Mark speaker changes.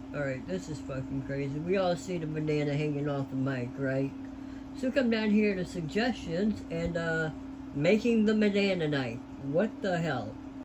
Speaker 1: Alright, this is fucking crazy. We all see the banana hanging off the mic, right? So come down here to suggestions and making the banana knife. What the hell?